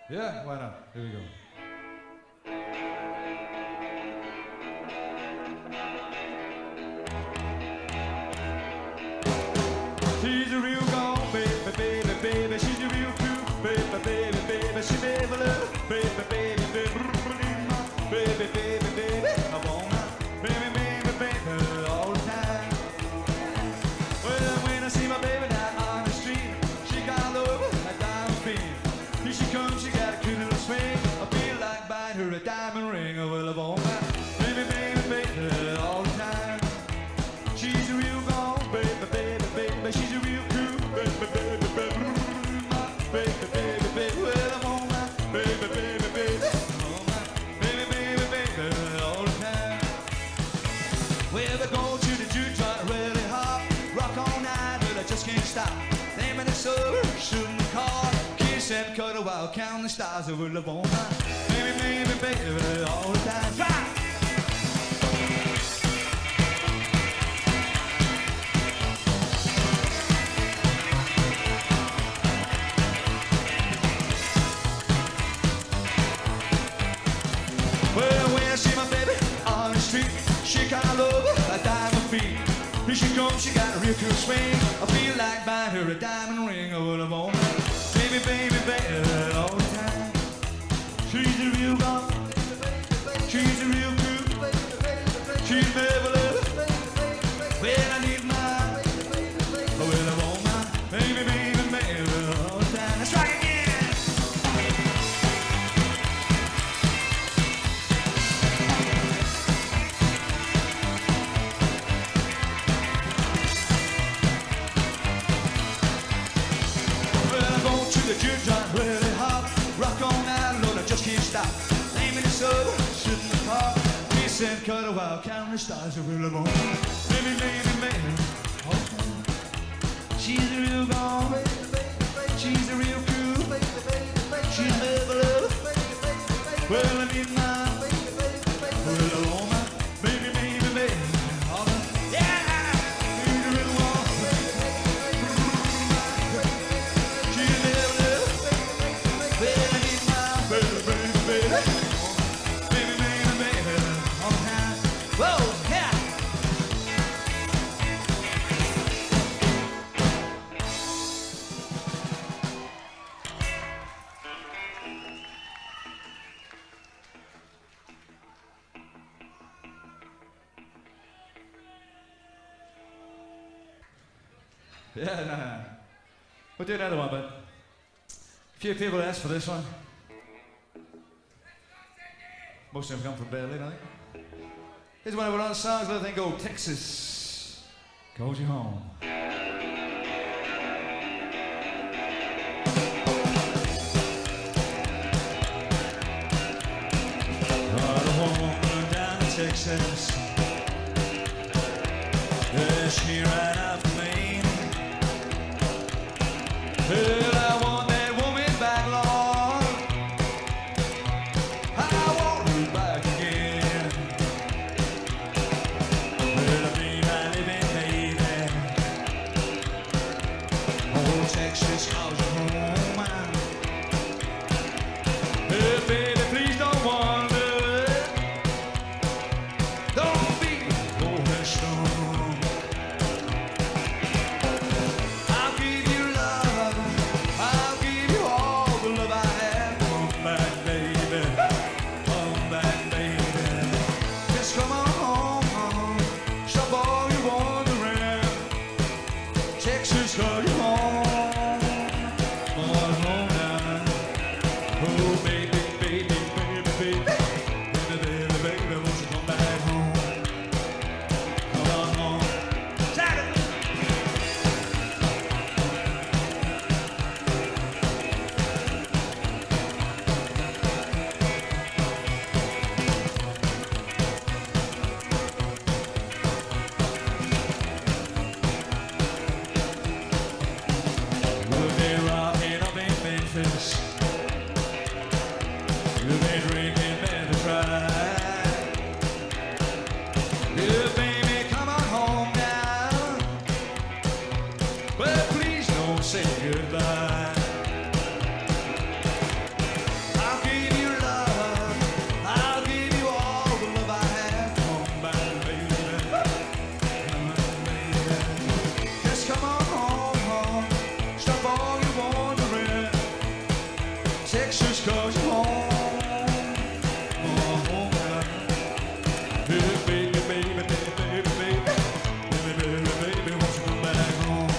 Yeah, why not? Here we go. She's a real gone, baby, baby, baby. She's a real true, baby, baby, baby. She never love, baby, baby, baby, baby, baby, baby. I wanna, baby, baby, baby, all the time. Well, when I see my baby down on the street, she got love like diamond feet. Here she comes, she got a cute little swing. I feel like buying her a diamond ring. Oh, well, I want my baby, baby, baby, all the time. She's a real gone, baby, baby, baby. She's a real cool, baby, baby, baby. My baby, baby, baby. Well, I want my baby, baby, baby. I want my baby, baby, baby, all the time. Well, we go to the juke joint really hot. Rock all night, but I just can't stop. Name in the sober, shooting the car. Kiss and cut a while, count the stars. I will want my baby, baby, baby, all the time. Try! Well, when I see my baby on the street, she kinda love like diamond feet. Here she comes, she got a real cool swing. I feel like buying her a diamond ring. Oh, well, I want her, baby, baby, baby, all the time. She's a real gone, she's a real cool, she's never love. Well, I need my, oh, well, I want my baby, baby, baby, all the time. Let's rock again. The juke joint really hot. Rock on night, Lord, I just can't stop. Naming it so, shooting the car. Kiss and cut a while, counting the stars. I really want baby, baby, baby. She's a real gone, she's a real cool, she's never love. Well, I need my, well, I want my baby, baby, baby. Yeah, she's a real one. She's never love. Well, I need my baby, baby, baby. Baby, baby, baby, all the time. Whoa, yeah. Yeah, nah. We'll do another one, but a few people asked for this one. Most of them come from Berlin, I think. Here's one of our own songs, let them go, Texas calls you home. Got a woman down in Texas. Yeah, she ran after me. Well, I want that woman back, Lord. I want her back again. Well, I be my living baby. Oh, Texas calls you home. Hey, baby, please don't wander. Don't be over strong. I'll give you love just 'cause you're home. Baby, baby, baby, baby, baby, baby, baby, baby, won't you come back home?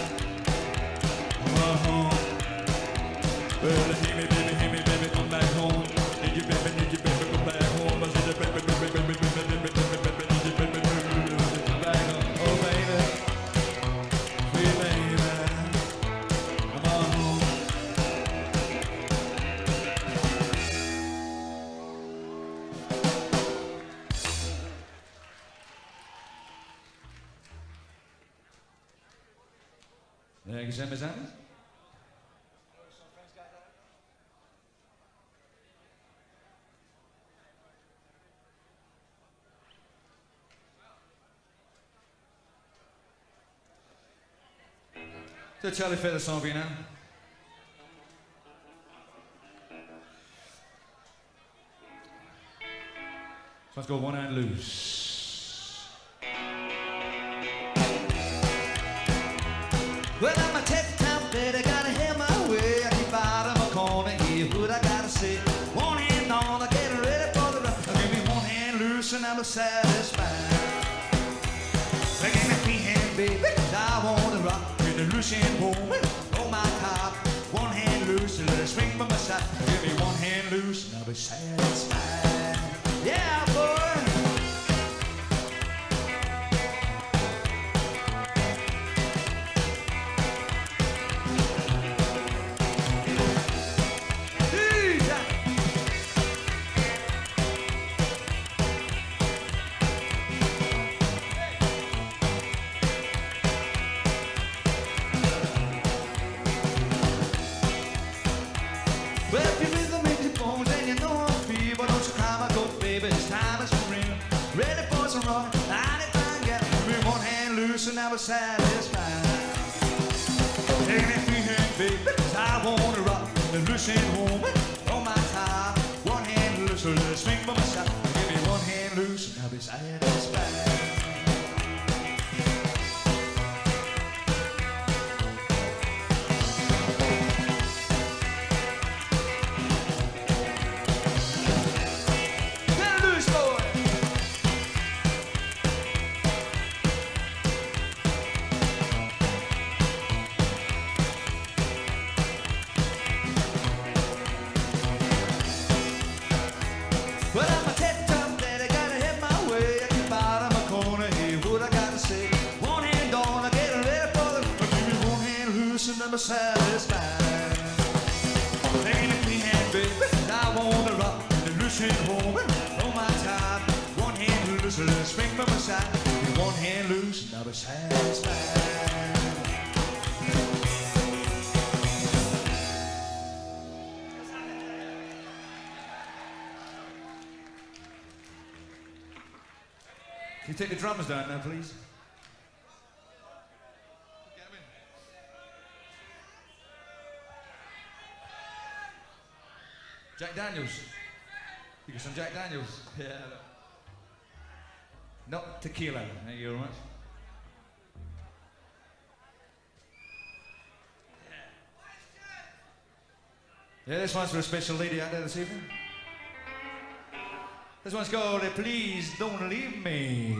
Well, hear me, baby, come back home. Need you, baby, come back home. I said, baby, baby, baby, baby, baby, baby, baby, come back home. Oh, baby, sweet baby, come on home. Ergens zijn we zijn. So Charlie Feather song for you now. So let's go One Hand Loose. Well, I'm a tip-top lady, gotta hear my way. I keep out of my corner, hear what I gotta say. One hand on, I get ready for the run. Give me one hand loose and I'm satisfied. Give me three hand, baby, I wanna rock. The loose hand home, on my top. One hand loose and let it swing by my side. Give me one hand loose and I'll be satisfied. Yeah, boy. Well, if you're rhythm in your bones and you know I'm free, but don't you cry my goat, baby, it's time is real. Ready for some rock, anytime, get me one hand loose and I was satisfied. Take me free hand, baby, I wanna rock. The loose hand home, on my top. One hand loose, so let's swing by my side. Give me one hand loose and I'll be satisfied. Well, I'm a tip-top lady, gotta hit my way. I keep out of my corner, hear what I gotta say. One hand on, I get ready for the. Give me one hand loose and I'm satisfied. Taking a free hand, baby, I wanna rock. The loose hand home, on my top. One hand loose, let's swing by my side. Give me one hand loose and I'll be satisfied. Can you take the drummers down now, please? Jack Daniels. You got some Jack Daniels? Yeah. Not tequila. Thank you very much. Yeah, this one's for a special lady out there this evening. This one's called Please Don't Leave Me.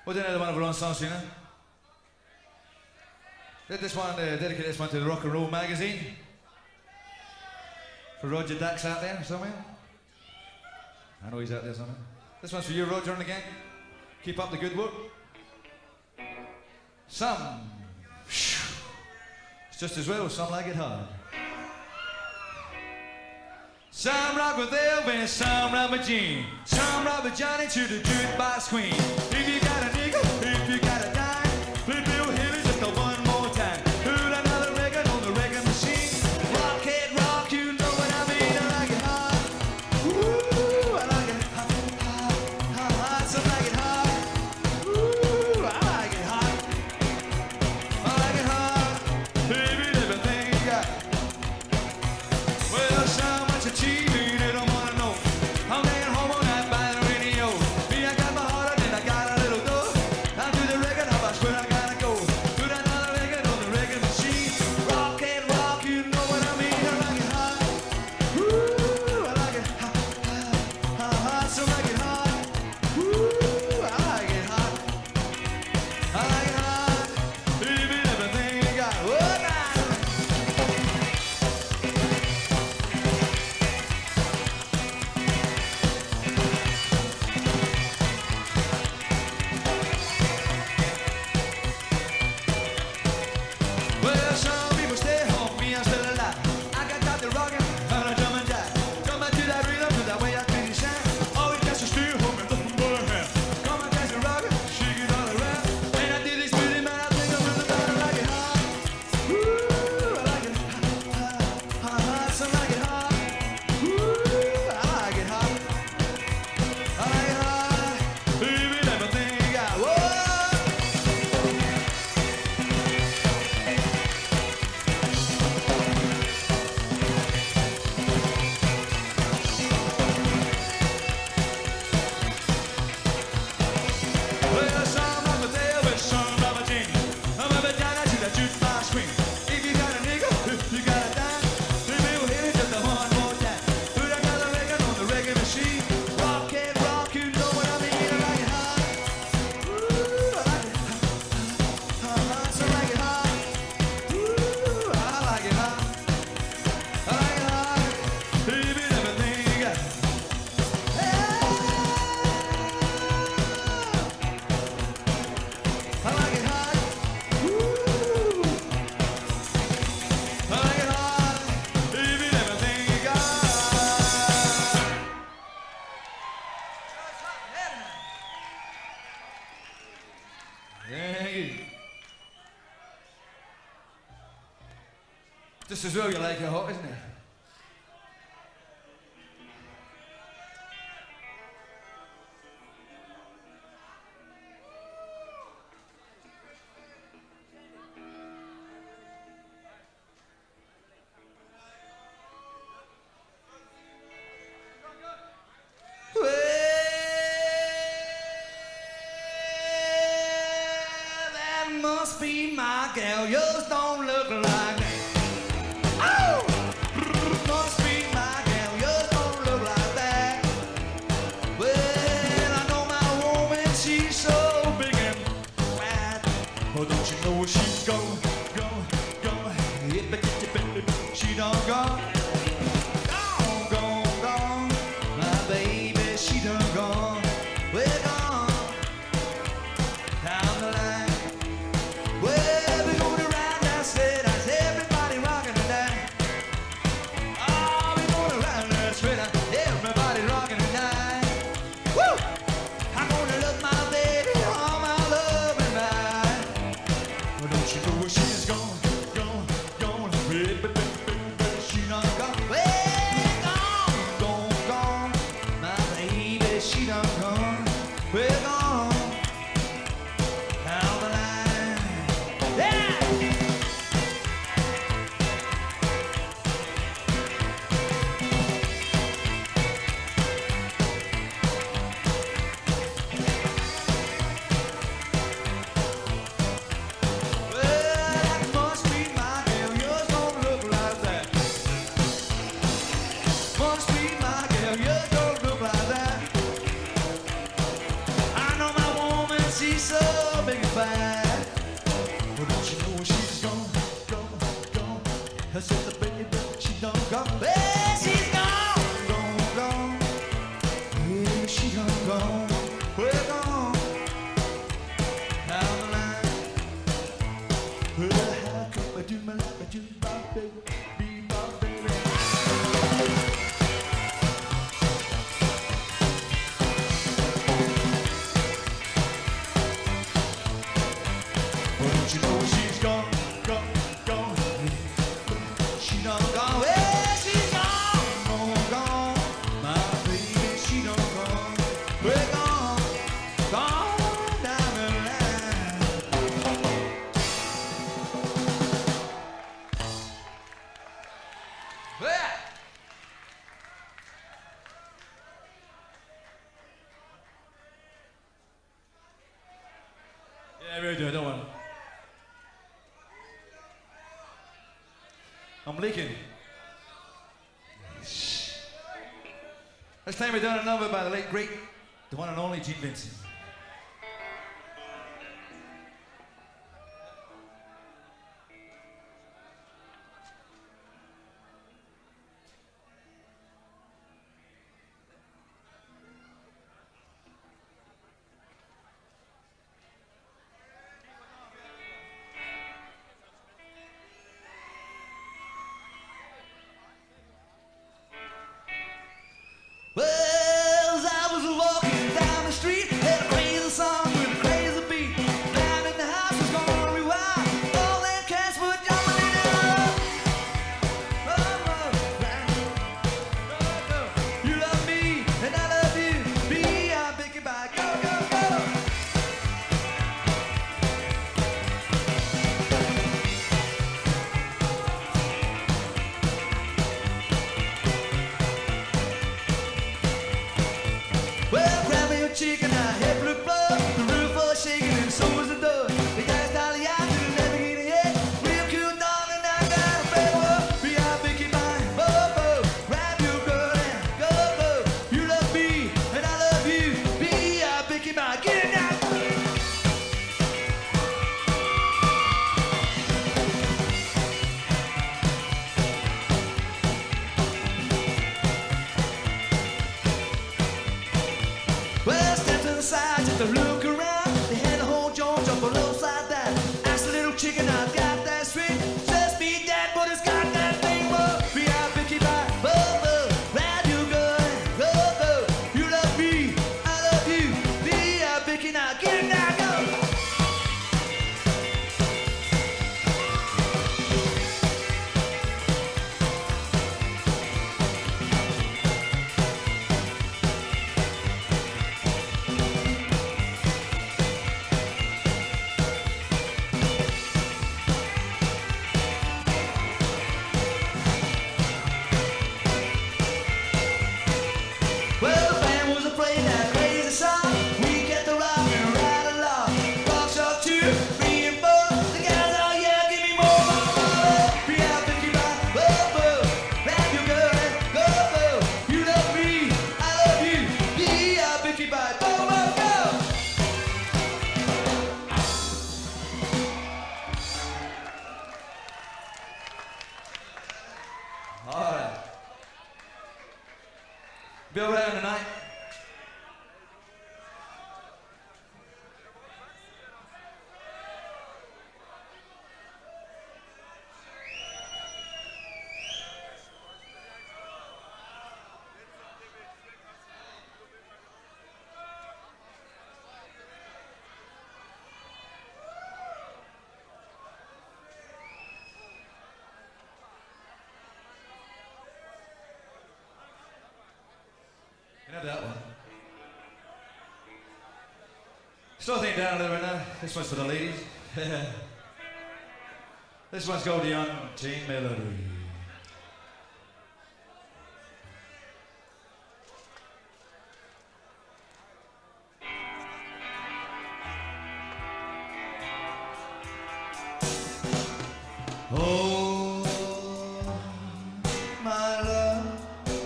We'll do another one of our own songs, you know. Did this one, dedicate this one to the Rock and Roll Magazine. For Roger Dax out there somewhere. I know he's out there somewhere. This one's for you, Roger, and the gang. Keep up the good work. Some, it's just as well, some like it hard. Some rock with Elvis, some rock with Gene, some rock with Johnny to the jukebox queen. If you got a nigga, if you got a dime, play Bill Haley just a one more time. Put another record on the record machine. Rock it, rock, you know what I mean. I like it hard. Ooh, I like it hot, hot, hot, hot. Some like it hard. Ooh, I like it hot. I like it hard. Baby, everything you got. Well, some achieving, they don't wanna know. I'm getting home all night by the radio. Me, I got my heart and I got a little dough. I'll do the record, how much where I gotta go. Put another record on the record machine. Rock and rock, you know what I mean. I like it hot. Ooh, I like it hot, hot, hot, hot. So like it hot. Ooh, I like it hot. I like it hot. Baby, everything you got. Oh, nah. Well, some people stay home, me, I'm still alive. I got top the rockin' and I jump and jive. Jump into that rhythm, to that way I feel it shine. Always got to stay home and nothing but a hand. Come on, dance the rockin', shake it all around. And I did this pretty man, I think I'm really about to like it hot. Ooh, I like it hot, hot, hot, hot. Some like it hot. Ooh, I like it hot. I like it hot. Baby, everything you got. Whoa! Well, some rock with Elvis, some rock with Gene. I'm a bit down to that jukebox queen. If you got a nigga, if you got a dime, then we'll hit it just a one more time. Put another record on the record machine. Rock and rock, you know what I mean. I like it hot. Ooh, I like it hot, hot, hot. So like it hot. Ooh, I like it hot. I like it hot. Baby, everything you got. I like it hot. Ooh. I like it hot. Baby, everything you got. Thank you. Just as well you like it hot, isn't it? Well, that must be my gal. Yours don't look like me. Oh! I said the baby, she done gone. Hey, she's gone, gone, gone. Hey, she done gone. We're gone down the line. Well, how come I do my life, I do my baby, be my baby. Well, don't you know she's gone, gone, gone. She done gone, well, she's gone, gone, gone. My baby, she done gone. We're gone, gone down the line. Yeah. Yeah, I really do, I don't want to. I'm leaking. This time we done a number by the late great, the one and only Gene Vincent. Well, as I was walking down the street, had a crazy song with a crazy beat. Down in the house was gonna rewind. All them cats were jumping in and out. Oh, you love me and I love you. Be I'm thinking about go, go, go. Well, grab me a chicken, I head for the blood. The roof was shaking and so was the door. The guys down the eye didn't let me get ahead. Real cute dog and I got a favor. Be out Vicky mine, bo-bo. Grab your girl and go-go. You love me and I love you. Be out Vicky mine, get it now. Well, step to the side just to look around. They had the whole joint up on upside down. Asked the little chicken, I've got that string. Just be dead, but it's got that thing. Whoa, be out, Vicky, bye, bo-bo. Grab your girl and go-go. You love me, I love you. Be out, Vicky, now get it now, go. Well, the band was playing that crazy song. We get the rock and ride along. Rock shot 2, 3 and 4. The guys all yeah, give me more, more, more. Be out, Vicky, bye, bo-bo. Grab your girl and go-go. You love me, I love you. Be out, Vicky, bye, bo-bo, go. All right. Be around tonight. You know that one. Slow thing down a little bit now. This one's for the ladies. This one's called the Unchained Melody. Oh, my love,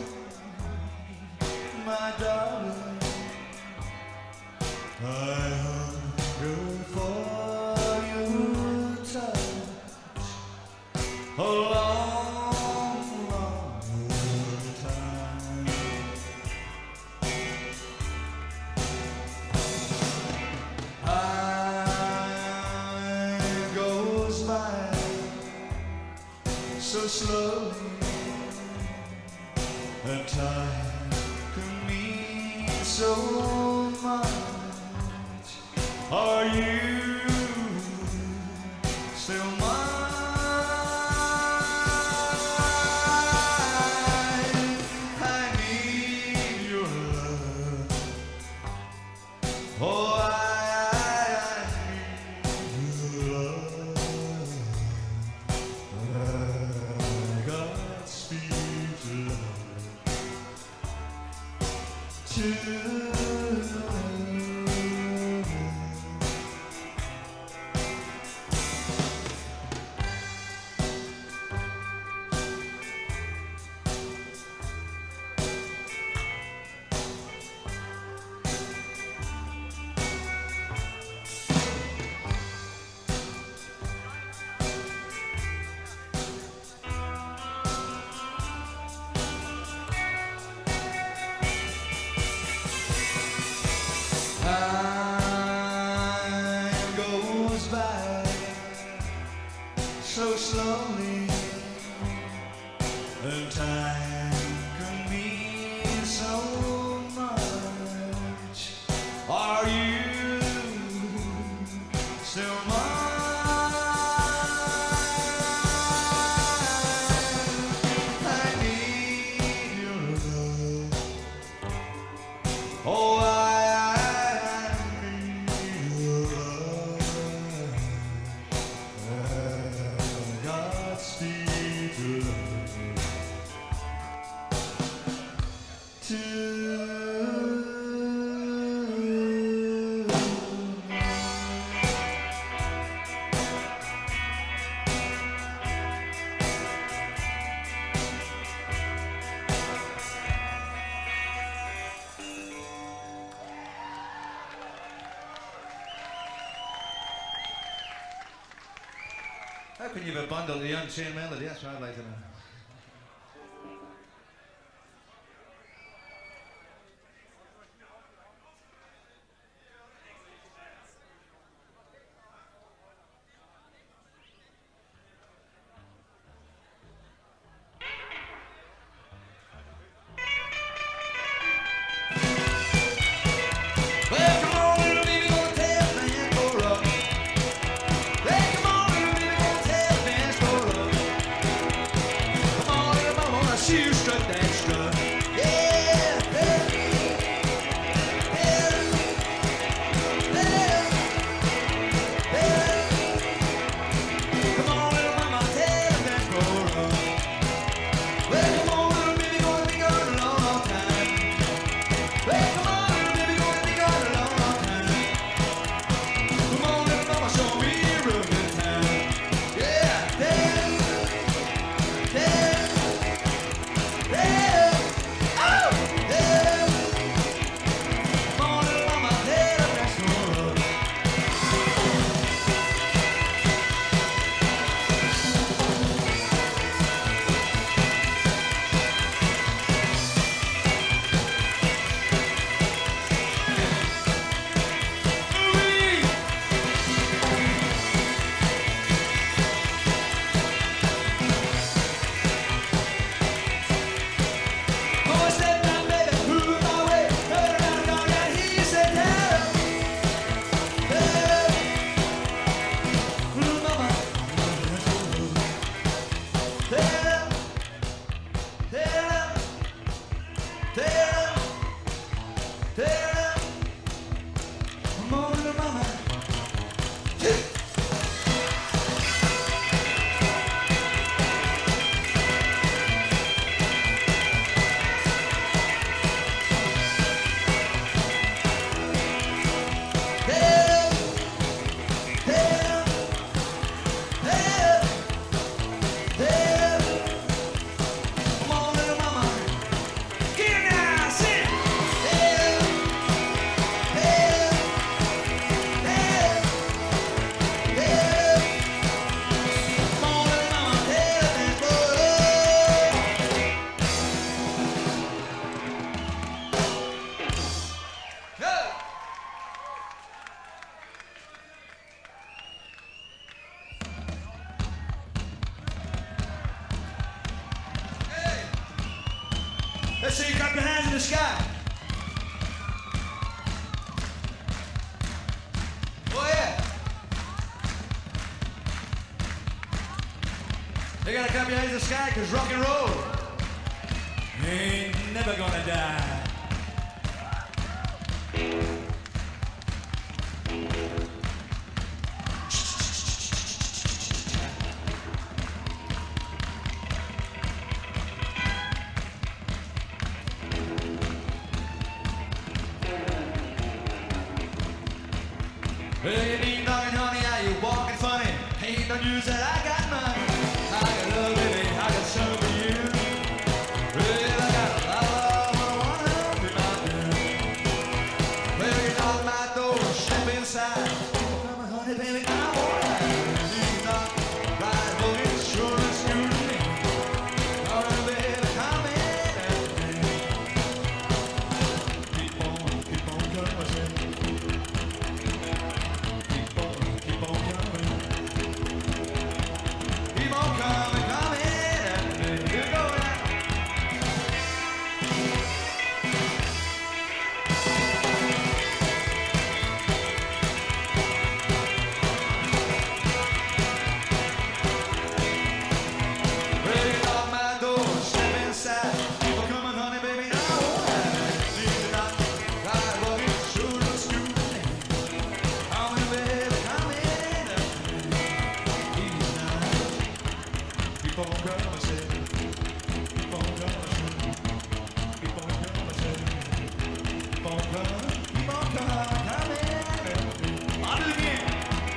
my darling, I hunger for your touch. Oh, so slowly, and time can mean so much. Are you still mine? I need your love. Oh, I need your love. Godspeed to love. Time goes by so slowly, and time can mean so much. Are you still mine? I need your love. Oh, Godspeed to How can you have a bundle of the Unchained Melody? That's what I'd like to know. Hey! Let's see you clap your hands in the sky. Oh yeah. You gotta clap your hands in the sky because rock and roll ain't never gonna die. Hey, ding dong, honey, are you walking funny? Ain't no news that I got money. I got love, baby, I got some for you. Well, I got a lot of love, I wanna be my girl. Well, you knock my door, step inside. Come on, honey, baby, I wanna have ding dong, ride boogie, sure as you to me. All right, baby, come in and keep on coming. Keep on coming, coming, here we go now. Well, you knock my door, step inside. Keep on coming, honey, baby, I won't have it. Leave it out, ride buggy, sure looks good to me. Come in, baby, come in. Easy now. Keep on coming, say. Keep on coming, keep on coming, keep on coming, keep on coming. I'll do it again.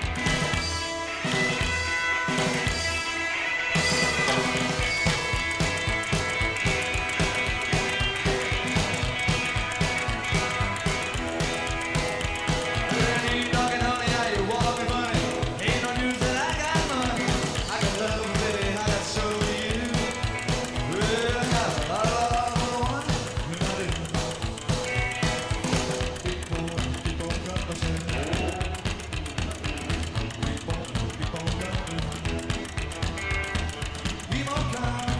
Ain't talking, honey, how you walking funny? Ain't no news that I got money. I got love, baby, I got so do you. Well, I got a lot of love, and I do. Keep on coming, keep on coming. Keep on coming. Keep on coming.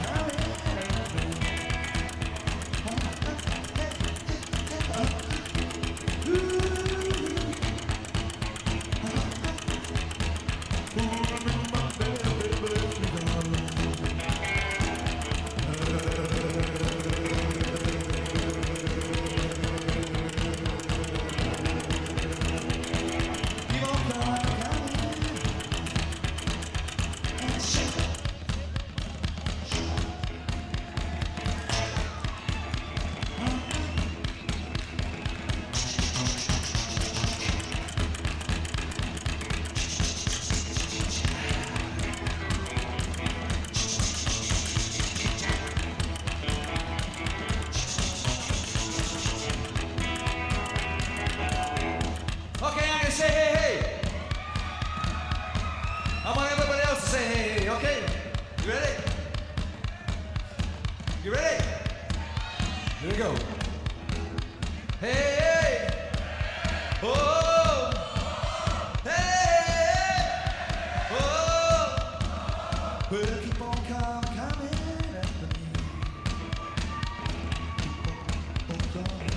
Okay, I'm gonna say hey, hey. I want everybody else to say hey, hey, okay? You ready? You ready? Here we go. Hey, hey. Oh. Hey, hey. Oh. Well, keep on coming after me. Keep on coming.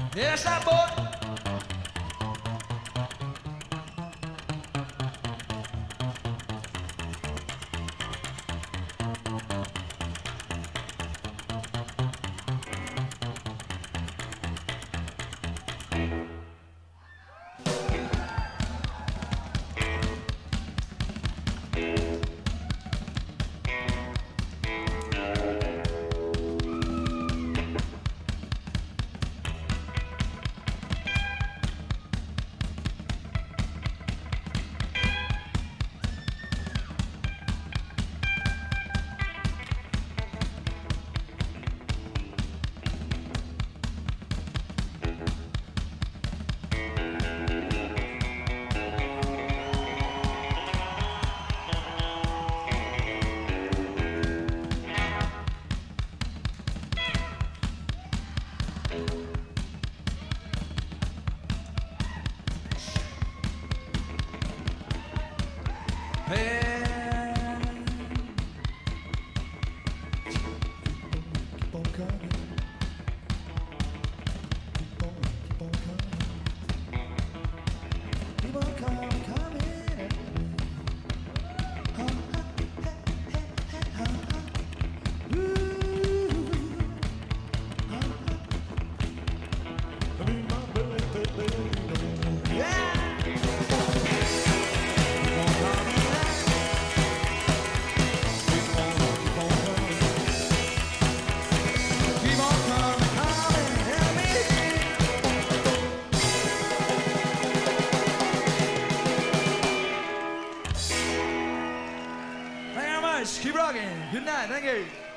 Yeah, stop, boy. Keep rocking. Good night. Thank you.